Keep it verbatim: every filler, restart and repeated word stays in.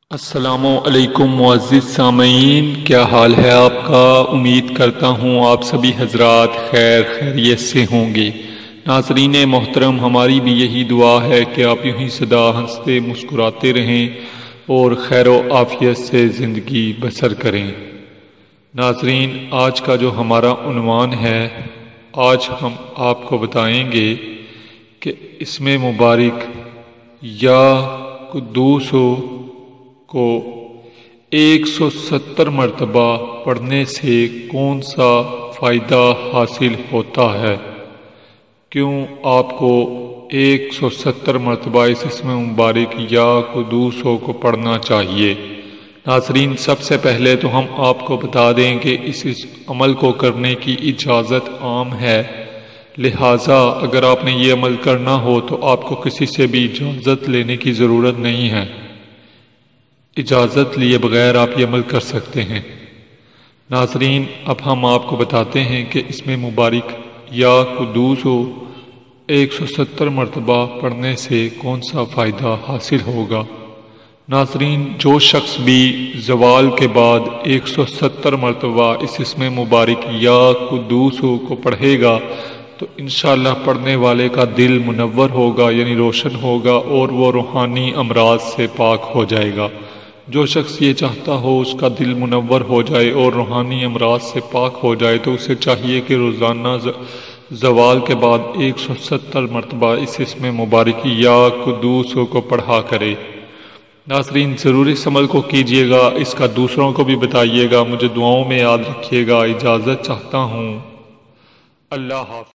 السلام علیکم معزز سامعین، کیا حال ہے آپ کا؟ امید کرتا ہوں آپ سبھی حضرات خیر خیریت سے ہوں گے۔ ناظرین محترم، ہماری بھی یہی دعا ہے کہ آپ یوں ہی سدا ہنستے مسکراتے رہیں اور خیر و عافیت سے زندگی بسر کریں۔ ناظرین، آج کا جو ہمارا عنوان ہے، آج ہم آپ کو بتائیں گے کہ اسم مبارک یا قدوس کو ایک سو ستر مرتبہ پڑھنے سے کون سا فائدہ حاصل ہوتا ہے، کیوں آپ کو ایک سو ستر مرتبہ اس اسم مبارک یا قدوس کو پڑھنا چاہیے۔ ناظرین، سب سے پہلے تو ہم آپ کو بتا دیں کہ اس عمل کو کرنے کی اجازت عام ہے، لہٰذا اگر آپ نے یہ عمل کرنا ہو تو آپ کو کسی سے بھی اجازت لینے کی ضرورت نہیں ہے، اجازت لیے بغیر آپ یہ عمل کر سکتے ہیں۔ ناظرین، اب ہم آپ کو بتاتے ہیں کہ اس میں مبارک یا قدوس ہو ایک سو ستر مرتبہ پڑھنے سے کون سا فائدہ حاصل ہوگا۔ ناظرین، جو شخص بھی زوال کے بعد ایک سو ستر مرتبہ اس اسم مبارک یا قدوس کو پڑھے گا تو انشاءاللہ پڑھنے والے کا دل منور ہوگا، یعنی روشن ہوگا، اور وہ روحانی امراض سے پاک ہو جائے گا۔ جو شخص یہ چاہتا ہو اس کا دل منور ہو جائے اور روحانی امراض سے پاک ہو جائے تو اسے چاہیے کہ روزانہ زوال کے بعد ایک سو ستر مرتبہ اس اسم مبارک یا قدوس کو پڑھا کرے۔ ناظرین، ضرور اس عمل کو کیجیے گا، اس کا دوسروں کو بھی بتائیے گا، مجھے دعاؤں میں یاد رکھیے گا۔ اجازت چاہتا ہوں، اللہ حافظ۔